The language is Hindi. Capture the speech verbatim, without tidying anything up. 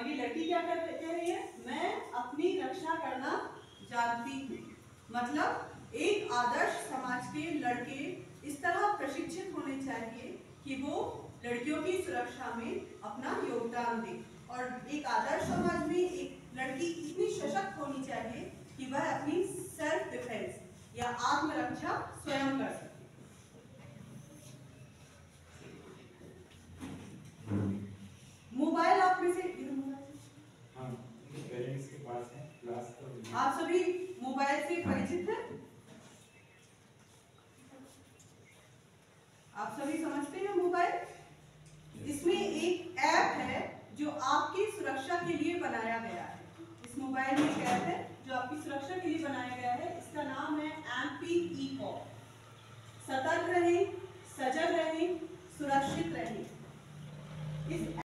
और ये लड़की क्या कर कह रही है, मैं अपनी रक्षा करना जानती हूँ। मतलब एक आदर्श समाज के लड़के इस तरह प्रशिक्षित होने चाहिए कि वो लड़कियों की सुरक्षा में अपना योगदान दे। और एक आदर्श समाज में एक लड़की इतनी सशक्त होनी चाहिए कि वह अपनी सेल्फ डिफेंस या आत्मरक्षा स्वयं कर सके। मोबाइल आप में से हाँ, पेरेंट्स के पास है, क्लास तो आप सभी मोबाइल से परिचित हैं? आप सभी समझते हैं मोबाइल? इसमें एक ऐप है जो आपकी सुरक्षा के लिए बनाया गया है। इस मोबाइल में एक ऐप है जो आपकी सुरक्षा के लिए बनाया गया है। इसका नाम है एमपी ई-कॉप। सतर्क रहें, सजग रहें, सुरक्षित रहें। इस